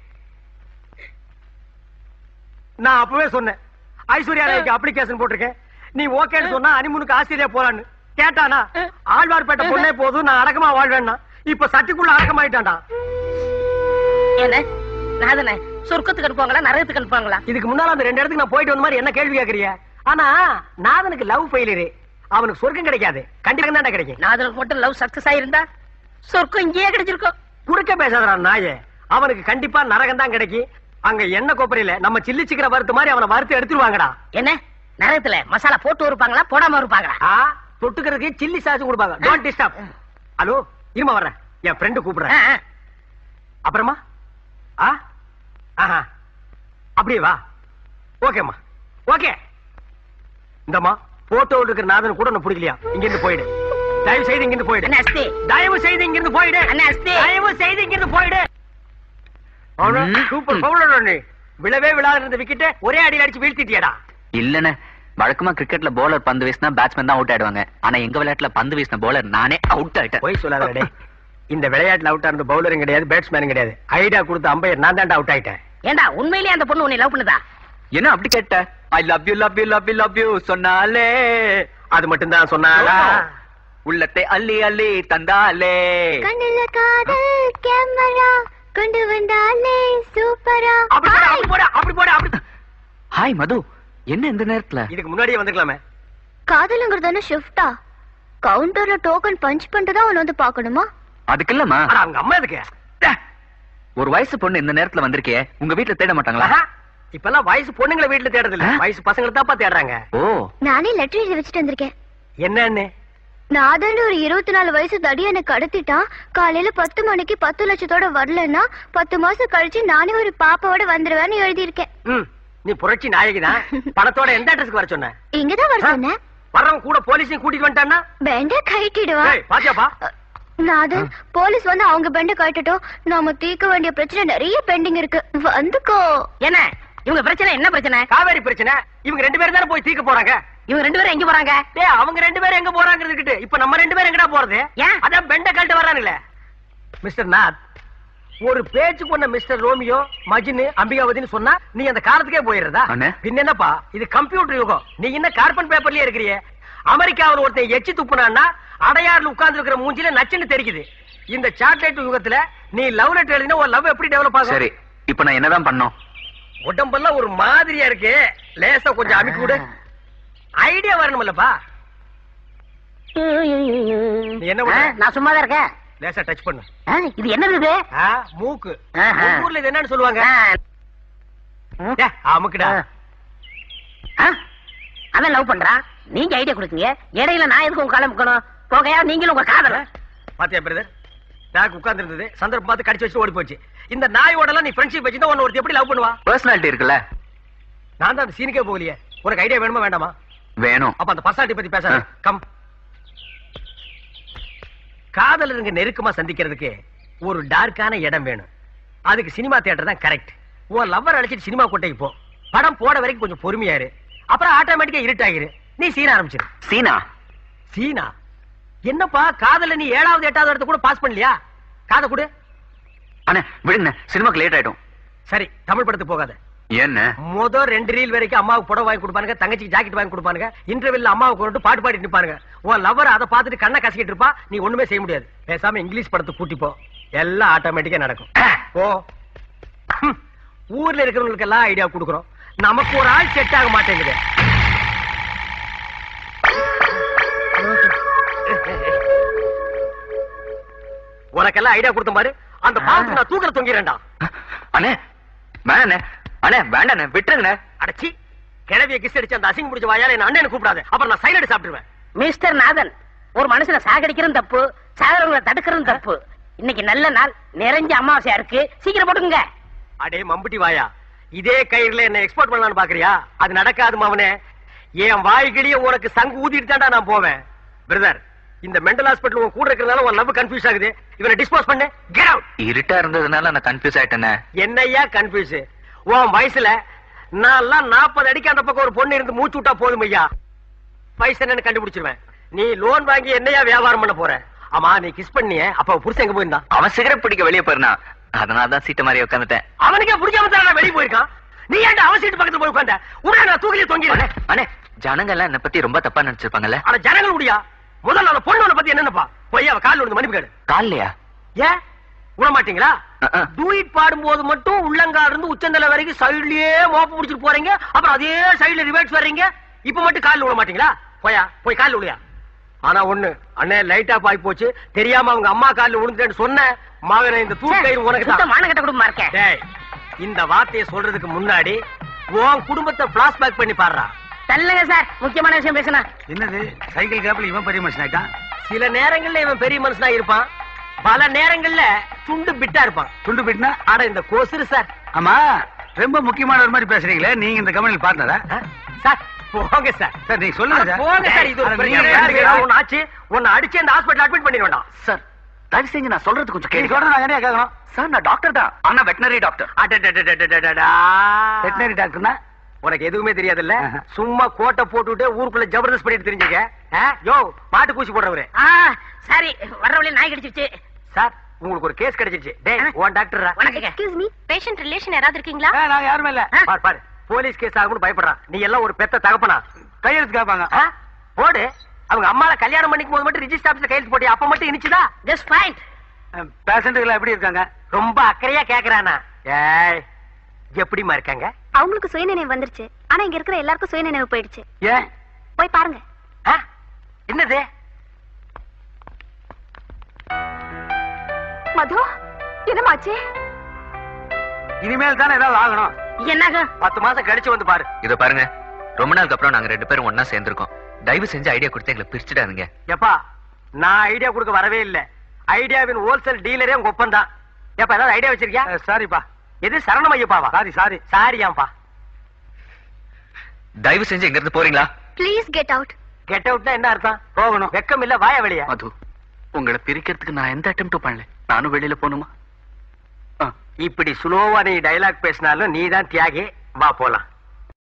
Speaker 1: நான் அப்பவே சொன்னேன் ஐஸ்வர்யா ராய்க்கு அப்ளிகேஷன் போட்டிருக்கேன், நீ ஓகேன்னு சொன்னா அனிமுனுக்கு ஆஸ்திரேலியா போறான்னு. கேட்டானா ஆழ்வார்பேட்டை பொண்ணே போதும், நான் அடக்கமா வாழ்வேன்னா. இப்ப சட்டிக்குள்ள அடக்கமாயிட்டான்டா.
Speaker 3: என்ன நாதனே, சொர்க்கத்துக்கு அனுப்புவாங்களா நரகத்துக்கு அனுப்புவாங்களா?
Speaker 1: இதுக்கு முன்னால அந்த ரெண்டு இடத்துக்கு நான் போயிட்டு வந்த மாதிரி என்ன கேள்வி கேக்குறீங்க? ஆனா நாதனுக்கு லவ் ஃபெயிலியர், அவனுக்கு சொர்க்கம் கிடைக்காது. கண்டிப்பா தான் கிடைக்கும்.
Speaker 3: நாதனுக்கு மட்டும் லவ் சக்சஸ் ஆயிருந்தா சொர்க்கம் இங்கேயே கிடைச்சிருக்கும்.
Speaker 1: குறுக்க பேசாதடா நாயே. அவனுக்கு கண்டிப்பா நரகம் தான் கிடைக்கும். அங்க எண்ணெய் கொப்பரையில நம்ம சில்லி சிக்கன வறுத்து மாதிரி அவனை வறுத்து எடுத்துருவாங்கடா.
Speaker 3: என்ன நரகத்துல மசாலா போட்டு இருப்பாங்களா போடாம இருப்பாங்களா?
Speaker 1: ஆ, தொட்டுக்கிறதுக்கு சில்லி சாஸ் கொடுப்பாங்க. Don't disturb. ஹலோ, இருமா வர்றேன், என் ஃப்ரெண்டு கூப்பிடுறேன்.
Speaker 3: ஆ, ஆ.
Speaker 1: அப்புறமா ஆ ஆஹா அப்படியே வா. ஓகேம்மா, ஓகே. இந்தம்மா போட்டோ இருக்கிற நாதன் கூட நான் பிடிக்கலையா? இங்க இருந்து போயிடு. தயவு செய்து இங்க இருந்து போயிடு.
Speaker 3: அண்ணா அஸ்தி.
Speaker 1: தயவு செய்து இங்க இருந்து போயிடு.
Speaker 3: அண்ணா அஸ்தி.
Speaker 1: தயவு செய்து இங்க இருந்து போயிடு. சூப்பர் பவுலர் நீ. விழவே விழாத இருந்த விக்கெட்டை ஒரே அடியில் அடிச்சு வீழ்த்திட்டியடா.
Speaker 2: இல்லண்ணே, வழக்கமா கிரிக்கெட்ல பவுலர் பந்து வீசினா பேட்ஸ்மேன் தான் அவுட் ஆயிடுவாங்க. ஆனா எங்க விளையாட்டுல பந்து வீசின பவுலர் நானே அவுட் ஆயிட்டேன்.
Speaker 1: போய் சொல்லாதே. இந்த விளையாட்டுல அவுட் ஆனது பவுலரும் கிடையாது, பேட்ஸ்மேனும் கிடையாது. ஐடியா கொடுத்த அம்பையர் நான் தான்டா அவுட் ஆயிட்டேன்.
Speaker 3: ஏண்டா உண்மையிலேயே அந்த பொண்ணு உன்னை லவ் பண்ணுதா?
Speaker 2: என்ன அப்படி கேட்ட? I love you love you love you love you சொன்னாலே
Speaker 1: அது மட்டும் தான் சொன்னாளா?
Speaker 2: உள்ளத்தை அள்ளி அள்ளி தந்தாலே.
Speaker 5: கண்ணுல காதல் கேமரா கொண்டு வந்தாலே சூப்பரா.
Speaker 1: அப்படி போட, அப்படி போட, அப்படி போட, அப்படி.
Speaker 2: ஹாய் மது, என்ன இந்த நேரத்துல?
Speaker 1: இதுக்கு முன்னாடியே வந்துக்கலாமே.
Speaker 5: காதலுங்கிறது ஷிஃப்டா? கவுண்டர்ல டோக்கன் பஞ்ச் பண்ணிட்டு தான் வந்து பாக்கணுமா?
Speaker 2: அதுக்கு இல்லம்மா,
Speaker 1: ஆனா அவங்க அம்மா எதுக்கு?
Speaker 2: ஒரு வயசு பொண்ணு இந்த நேரத்துல வந்திருக்கே, உங்க வீட்டுல தேட மாட்டாங்களா?
Speaker 1: இப்ப எல்லாம் வயசு பொண்ணுங்களை வீட்டுல தேடுறது இல்ல, வயசு பசங்களை தான்ப்பா தேடுறாங்க.
Speaker 2: ஓ,
Speaker 5: நானே லெட்டர் எழுதி வச்சுட்டு வந்திருக்கேன்.
Speaker 1: என்னன்னு?
Speaker 5: நாதன் ஒரு இருபத்தி நாலு வயசு தடி என்ன கடத்திட்டான். காலையில பத்து மணிக்கு பத்து லட்சத்தோட வரலன்னா பத்து மாசம் கழிச்சு நானே ஒரு பாப்பாவோட வந்துருவேன்னு எழுதியிருக்கேன்.
Speaker 1: ம், நீ புரட்சி நாயகிதான். பணத்தோட எந்த அட்ரஸ்க்கு வர சொன்ன?
Speaker 5: இங்கதான் வர சொன்னேன்.
Speaker 1: வரவன் கூட போலீஸையும் கூட்டிட்டு வந்துட்டான்னா
Speaker 5: பெண்ட கைட்டிடுவா.
Speaker 1: பாத்தியாப்பா?
Speaker 5: நாதன், போலீஸ் வந்து அவங்க பெண்ட கட்டட்டும். நாம தீர்க்க வேண்டிய பிரச்சனை நிறைய பெண்டிங் இருக்கு. வந்துக்கோ.
Speaker 3: என்ன இவங்க பிரச்சனை? என்ன பிரச்சனை?
Speaker 1: காவேரி பிரச்சனை. இவங்க ரெண்டு பேரும் தானே போய் தீர்க்க போறாங்க.
Speaker 3: இவங்க ரெண்டு பேரும் எங்க போறாங்க?
Speaker 1: டேய், அவங்க ரெண்டு பேரும் எங்க போறாங்கிறதுக்கிட்டு இப்ப நம்ம ரெண்டு பேரும் எங்கடா போறது?
Speaker 3: ஏன்?
Speaker 1: அதான் பெண்ட கழட்ட வரானுங்களே. மிஸ்டர் நாத், ஒரு பேச்சு பொண்ண மிஸ்டர் ரோமியோ மஜினு அம்பிகாவதின்னு சொன்னா நீ அந்த காலத்துக்கே போயிடுறதா?
Speaker 2: அண்ணே.
Speaker 1: பின்ன என்னப்பா, இது கம்ப்யூட்டர் யுகம். நீ என்ன கார்பன் பேப்பர்லயே இருக்கிறியே. அமெரிக்காவில் ஒருத்தன் எச்சி துப்புனான்னா அடையாறுல உட்கார்ந்து இருக்கிற மூஞ்சில நச்சுன்னு தெரிக்குது. இந்த சாக்லேட் யுகத்துல நீ லவ் லெட்டர் எழுதினா ஒரு லவ் எப்படி டெவலப் ஆகும்?
Speaker 2: சரி, இப்ப நான் என்னதான் பண்ணோம்?
Speaker 1: உடம்பெல்லாம் ஒரு மாதிரியா இருக்கு, லேசா கொஞ்சம் அமுக்கி விடு. ஐடியா வரணும்லப்பா. நீ என்ன பண்ண?
Speaker 3: நான் சும்மாதான் இருக்கேன்.
Speaker 1: லேசா டச் பண்ணு.
Speaker 3: ஆ, இது என்னது இது?
Speaker 1: ஆ, மூக்கு.
Speaker 3: ஆஹா.
Speaker 1: உங்க ஊர்ல இது என்னன்னு சொல்லுவாங்க? டே, அமுக்குடா.
Speaker 3: ஆ, அவன் லவ் பண்றான், நீங்க ஐடியா கொடுத்தீங்க. இடையில நான் எதுக்கு உங்க காலம் முக்கணும்? போகையா நீங்களும் உங்க காதல
Speaker 1: பாத்தியா பிரதர், பேக் உட்கார்ந்து இருந்தது, சந்தர்ப்பம் பார்த்து கடிச்சு வச்சு ஓடி போச்சு. இந்த நாயோட எல்லாம் நீ ஃப்ரெண்ட்ஷிப் வச்சிருந்தா உன்னை ஒருத்தி எப்படி லவ் பண்ணுவா?
Speaker 2: பர்சனாலிட்டி இருக்குல்ல.
Speaker 1: நான் தான் அந்த சீனுக்கே போகலையே. உனக்கு ஐடியா வேணுமா வேண்டாமா?
Speaker 2: வேணும்.
Speaker 1: அப்ப அந்த பர்சனாலிட்டி பத்தி பேச கம். காதலருங்க நெருக்கமா சந்திக்கிறதுக்கு ஒரு டார்க்கான இடம் வேணும். அதுக்கு சினிமா தியேட்டர் தான் கரெக்ட். உன் லவ்வர் அழைச்சிட்டு சினிமா கொட்டைக்கு போ. படம் போட வரைக்கும் கொஞ்சம் பொறுமையாரு. அப்புறம் ஆட்டோமேட்டிக்கா இருட்டாகிரு. நீ சீனா ஆரம்பிச்சிரு.
Speaker 2: சீனா?
Speaker 1: சீனா என்னப்பா? காதல நீ ஏழாவது எட்டாவது இடத்த கூட பாஸ் பண்ணலையா? காதை கொடு.
Speaker 2: அண்ணே விடுங்க, சினிமாக்கு லேட் ஆயிடும்.
Speaker 1: சரி, தமிழ் படத்துக்கு போகாத.
Speaker 2: என்ன?
Speaker 1: முதல் ரெண்டு ரீல் வரைக்கும் அம்மாவுக்கு புடவை வாங்கி கொடுப்பானுங்க, தங்கச்சிக்கு ஜாக்கெட் வாங்கி கொடுப்பானுங்க, இன்டர்வெல்ல அம்மாவுக்கு கொண்டு பாட்டு பாடிட்டு நிப்பானுங்க. உன் லவர் அதை பார்த்துட்டு கண்ணை கசிக்கிட்டு இருப்பா. நீ ஒண்ணுமே செய்ய முடியாது. பேசாம இங்கிலீஷ் படத்துக்கு கூட்டி போ. எல்லாம் ஆட்டோமேட்டிக்கா நடக்கும். போ. ஊர்ல இருக்கிறவங்களுக்கு எல்லாம் ஐடியா கொடுக்குறோம். நமக்கு ஒரு ஆள் செட் ஆக மாட்டேங்குது. உனக்கெல்லாம் ஐடியா கொடுத்த மாதிரி அந்த பாம்பு நான் தூக்கல தொங்கிறேன்டா.
Speaker 2: அண்ணே வேணே, அண்ணே வேண்டாண்ணே, விட்டுருங்கண்ணே.
Speaker 1: அடச்சி, கிழவிய கிஸ் அடிச்சு அந்த அசிங்க முடிச்ச வாயால என்ன அண்ணன் கூப்பிடாது. அப்புறம் நான் சைலண்ட் சாப்பிட்டுருவேன்.
Speaker 3: மிஸ்டர் நாதன், ஒரு மனுஷனை சாகடிக்கிறது தப்பு, சாகரவங்களை தடுக்கிறது தப்பு. இன்னைக்கு நல்ல நாள், நிறைஞ்ச அமாவாசையா இருக்கு, சீக்கிரம் போட்டுங்க.
Speaker 1: அடே மம்புட்டி வாயா, இதே கயிறுல என்ன எக்ஸ்போர்ட் பண்ணலாம்னு பாக்குறியா? அது நடக்காது மவனே. என் வாய்கிலேயே உனக்கு சங்கு ஊதிட்டு தான்டா நான் போவேன். பிரதர், இந்த மெண்டல் ஹாஸ்பிட்டல் உன் கூட இருக்கிறதுனால உன் லவ் கன்ஃபியூஸ் ஆகுது. இவனை டிஸ்போஸ் பண்ணு. Get out.
Speaker 2: இருட்டா இருந்ததுனால நான் கன்ஃபியூஸ் ஆயிட்டேனே.
Speaker 1: என்னையா கன்ஃபியூஸ்? உன் வயசுல நான் எல்லாம் நாற்பது அடிக்கு அந்த பக்கம் ஒரு பொண்ணு இருந்து மூச்சு விட்டா போதும் ஐயா. வயசு என்னன்னு கண்டுபிடிச்சிருவேன். நீ லோன் வாங்கி என்னையா வியாபாரம் பண்ண போற? ஆமா, நீ கிஸ் பண்ணிய அப்ப புருஷன் எங்க போயிருந்தான்?
Speaker 2: அவன் சிகரெட் பிடிக்க வெளியே போயிருந்தா, அதனாலதான் சீட்டு மாதிரி உட்காந்துட்டேன்.
Speaker 1: அவனுக்கே பிடிக்காம தான் வெளியே போயிருக்கான். நீ ஏன்டா அவன் சீட்டு பக்கத்துல போய் உட்கார்ந்த? உடனே நான் தூக்கிலே தொங்கிடுறேன்.
Speaker 2: அண்ணே, ஜனங்க எல்லாம் என்ன பத்தி ரொம்ப தப்பா நினைச்சிருப்பாங்கல்ல.
Speaker 1: ஆனா ஜனங்கள் முடியா? முதல்ல அந்த பொண்ணு பத்தி என்னப்பா? போய் அவ காலில் விழுந்து மன்னிப்பு கேடு.
Speaker 2: காலையா?
Speaker 1: ஏன் விட மாட்டீங்களா? டூயிட் பாடும்போது மட்டும் உள்ளங்கால் இருந்து உச்சந்தலை வரைக்கும் சைட்லயே மோப்ப முடிச்சுட்டு போறீங்க, அப்புறம் அதே சைடுல ரிவர்ஸ் வர்றீங்க. இப்ப மட்டும் காலில் விட மாட்டீங்களா? போயா, போய் காலில் விழுயா. ஆனா ஒண்ணு, அண்ணே லைட் ஆஃப் ஆகி போச்சு, தெரியாம அவங்க அம்மா காலில் விழுந்துட்டேன்னு சொன்ன மகனை இந்த தூள் கயிறு உனக்கு தான்.
Speaker 3: மானகட்ட குடும்பமா இருக்கேன்.
Speaker 1: டேய், இந்த வார்த்தையை சொல்றதுக்கு முன்னாடி உன் குடும்பத்தை பிளாஷ்பேக் பண்ணி பாடுறா.
Speaker 3: தள்ளுங்க சார், முக்கியமான விஷயம் பேசணும்.
Speaker 6: என்னது சைக்கிள் கேப்ல இவன் பெரிய மனுஷன் ஆயிட்டான்?
Speaker 1: சில நேரங்கள்ல இவன் பெரிய மனுஷனா இருப்பான், பல நேரங்கள்ல துண்டு பிட்டா இருப்பான்.
Speaker 6: துண்டு பிட்னா?
Speaker 1: ஆட இந்த கோசுரு சார்.
Speaker 6: ஆமா, ரொம்ப முக்கியமான ஒரு மாதிரி பேசுறீங்களே, நீங்க இந்த கம்பெனியில் பார்ட்னரா?
Speaker 1: சார் போங்க சார்.
Speaker 6: சார் நீங்க சொல்லுங்க சார்.
Speaker 1: போங்க சார். இது ஒரு பெரிய ஒன்னு ஆச்சு, உன்னை அடிச்சு அந்த ஹாஸ்பிட்டல் அட்மிட் பண்ணிட வேண்டாம்
Speaker 2: சார். தயவு செஞ்சு நான் சொல்றது கொஞ்சம்
Speaker 6: நீங்க
Speaker 2: கேளுங்க.
Speaker 6: சொல்றது நான் என்ன கேட்கணும்?
Speaker 2: சார் நான் டாக்டர் தான், ஆனா வெட்டினரி டாக்டர்.
Speaker 6: வெட்டினரி டாக்டர்னா
Speaker 1: உனக்கு எதுவுமே தெரியாதுல்ல? சும்மா கோட்டை போட்டுட்டு ஊருக்குள்ள ஜபர்தஸ்த் பண்ணிட்டு தெரிஞ்சுக்க. யோ, மாட்டு கூசி போடுறவரு.
Speaker 3: சரி, வர்ற வழியில நாய் கடிச்சிருச்சு
Speaker 1: சார். உங்களுக்கு ஒரு கேஸ் கிடைச்சிருச்சு. டேய், உன் டாக்டர்.
Speaker 3: வணக்கங்க.
Speaker 5: எக்ஸ்கியூஸ் மீ, பேஷண்ட் ரிலேஷன் யாராவது இருக்கீங்களா?
Speaker 6: நாங்க யாருமே இல்ல.
Speaker 1: பாரு பாரு, போலீஸ் கேஸ் ஆகும்னு பயப்படுறான். நீ எல்லாம் ஒரு பெத்த தகப்பனா?
Speaker 6: கையெழுத்து கேட்பாங்க.
Speaker 1: போடு. அவங்க அம்மால கல்யாணம் பண்ணிக்கும் போது மட்டும் ரிஜிஸ்டர் ஆபீஸ்ல கையெழுத்து போட்டியா? அப்ப மட்டும் இனிச்சுதா?
Speaker 3: Just fine.
Speaker 6: பேஷண்ட்டுகள் எப்படி இருக்காங்க?
Speaker 1: ரொம்ப அக்கறையா கேக்குறானா? ஏய், எப்படிமா இருக்காங்க?
Speaker 5: அவங்களுக்கு சுயநினைவு வந்துருச்சு, ஆனா இங்க இருக்கிற எல்லாருக்கும் சுயநினைவு போயிடுச்சு.
Speaker 6: ஏன்?
Speaker 5: போய் பாருங்க.
Speaker 1: என்னது?
Speaker 5: மது, என்னமாச்சு?
Speaker 6: இனிமேல் தானே ஏதாவது ஆகணும்.
Speaker 3: என்னாக?
Speaker 1: பத்து மாசம் கழிச்சு வந்து பாரு.
Speaker 2: இத பாருங்க, ரொம்ப நாளுக்கு அப்புறம் நாங்க ரெண்டு பேரும் ஒன்னா சேர்ந்திருக்கோம். தயவு செஞ்சு ஐடியா கொடுத்து எங்களை பிரிச்சுடாதீங்க.
Speaker 1: எப்பா, நான் ஐடியா கொடுக்க வரவே இல்ல. ஐடியாவின் ஹோல்சேல் டீலரே உங்க ஒப்பம் தான். எப்ப ஏதாவது ஐடியா வச்சிருக்கியா?
Speaker 6: சாரிப்பா.
Speaker 1: எது சரணம் ஐயப்பாவா?
Speaker 6: Sorry sorry
Speaker 1: சாரியாம்பா.
Speaker 2: தயவு செஞ்சு எங்க இருந்து போறீங்களா?
Speaker 5: Please get out.
Speaker 1: கெட் அவுட்னா என்ன அர்த்தம்? போகணும். வெக்கம் இல்ல, வாய வெளிய.
Speaker 2: மது, உங்களை பிரிக்கிறதுக்கு நான் எந்த அட்டெம்ப்டும் பண்ணல. நானும் வெளியில போகணுமா?
Speaker 1: இப்படி சுலோவா நீ டைலாக் பேசினாலும் நீ தான் தியாகி. வா போலாம்.